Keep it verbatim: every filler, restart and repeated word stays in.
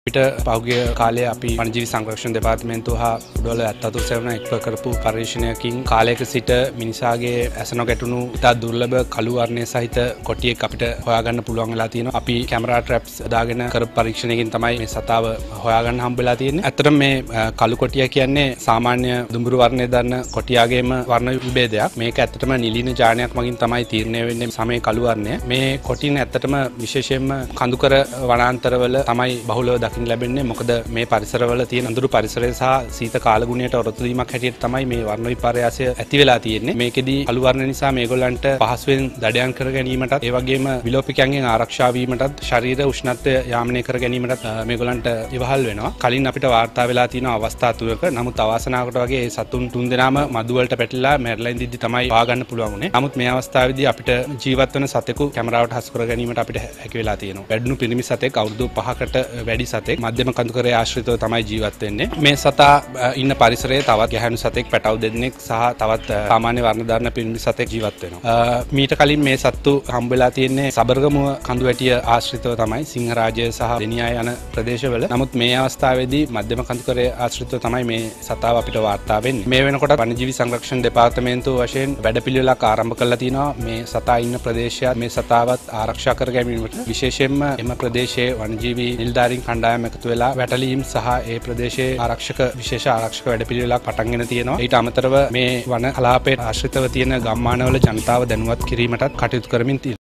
අපිට පහුගිය කාලේ අපි වනජීවි සංරක්ෂණ දෙපාර්තමේන්තුව හා උඩවල ඇත්තතු සෙවණ එක්ව කරපු පරීක්ෂණයකින් කාලයක සිට මිනිසාගේ ඇස නොගැටුණු ඉතා දුර්ලභ කළු වර්ණය සහිත කොටියෙක් අපිට හොයාගන්න පුළුවන් වෙලා තියෙනවා. අපි කැමරා ට්‍රැප්ස් දාගෙන කරපු පරීක්ෂණයකින් තමයි මේ සතාව හොයාගන්න හම්බ වෙලා තියෙන්නේ. ඇත්තටම මේ කළු කොටිය කියන්නේ සාමාන්‍ය දුඹුරු වර්ණය දන්න කොටියාගේම වර්ණ විභේදයක්. මේක ඇත්තටම නිලින ජානයක් මගින් තමයි තීරණය වෙන්නේ සමේ කළු වර්ණය. මේ කොටින් ඇත්තටම විශේෂයෙන්ම කඳුකර වනාන්තරවල තමයි බහුලව ලැබෙන්නේ. මොකද මේ පරිසරවල තියෙන අඳුරු පරිසරය සහ සීත කාලගුණයට ඔරොත්තු දීමක් හැටියට තමයි මේ වර්ණ විපර්යාසය ඇති වෙලා තියෙන්නේ. මේකෙදී කළු වර්ණ නිසා මේගොල්ලන්ට පහසුවෙන් දඩයන් කර ගැනීමටත් ඒ වගේම විලෝපිකයන්ගෙන් ආරක්ෂා වීමටත් ශරීර උෂ්ණත්වය යාමනය කර ගැනීමටත් මේගොල්ලන්ට ඉවහල් වෙනවා. කලින් අපිට වාර්තා වෙලා තියෙන අවස්ථා තුනක නමුත් අවාසනාවකට වගේ ඒ සතුන් තුන් දෙනාම මදු වලට පැටලලා මැරලා ඉඳිද්දි තමයි හොයාගන්න පුළුවන් වුනේ. නමුත් මේ අවස්ථාවේදී අපිට ජීවත් වෙන සතෙකු කැමරාවට හසු කර ගැනීමට අපිට හැකි වෙලා තියෙනවා. වැඩුණු පිරිමි සතෙක් අවුරුදු පහකට වැඩි සතෙක් මධ්‍යම කඳුකරේ ආශ්‍රිතව තමයි ජීවත් වෙන්නේ. මේ සතා ඉන්න පරිසරයේ තවත් ගැහැණු සතෙක් පැටව දෙන්නෙක් සහ තවත් සාමාන්‍ය වර්ණ දරන පිරිමි සතෙක් ජීවත් වෙනවා. මීට කලින් මේ සත්තු හම්බ වෙලා තියෙන්නේ සබරගමුව කඳුවැටිය ආශ්‍රිතව තමයි සිංහරාජය සහ දෙනියා යන ප්‍රදේශවල. නමුත් මේ අවස්ථාවේදී මධ්‍යම කඳුකරේ ආශ්‍රිතව තමයි මේ සතාව අපිට වාර්තා වෙන්නේ. මේ වෙනකොට වනජීවි සංරක්ෂණ දෙපාර්තමේන්තුව වශයෙන් වැඩපිළිවෙලක් ආරම්භ කරලා තිනවා. මේ සතා ඉන්න ප්‍රදේශය මේ සතාවත් ආරක්ෂා කර ගැනීමට විශේෂයෙන්ම එම ප්‍රදේශයේ වනජීවි නිලධාරීන් කණ්ඩායම එකතු වෙලා වැටලීම් සහ ඒ ප්‍රදේශයේ ආරක්ෂක විශේෂ ආරක්ෂක වැඩපිළිවෙලක් පටන්ගෙන තියෙනවා. ඊට අමතරව මේ වන කලාපයේ ආශ්‍රිතව තියෙන ගම්මානවල ජනතාව දැනුවත් කිරීමටත් කටයුතු කරමින් තියෙනවා.